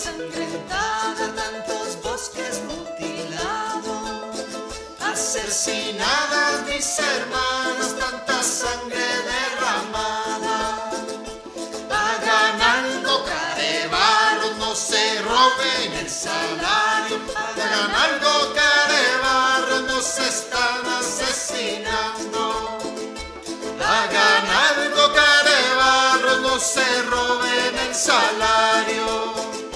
ensangrentada, tantos bosques mutilados, asesinadas mis hermanas, tanta sangre derramada. Pagan algo, carevaros, no se roben el salario. Pagan algo, carevaros, nos están asesinando. Hagan algo, carebarros, no se roben el salario.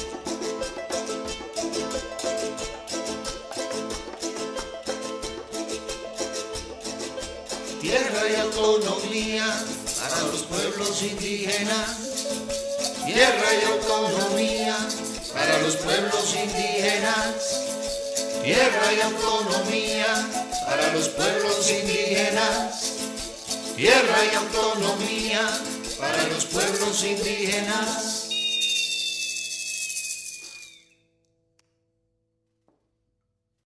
Tierra y autonomía para los pueblos indígenas. Tierra y autonomía para los pueblos indígenas. Tierra y autonomía para los pueblos indígenas. Tierra y autonomía para los pueblos indígenas.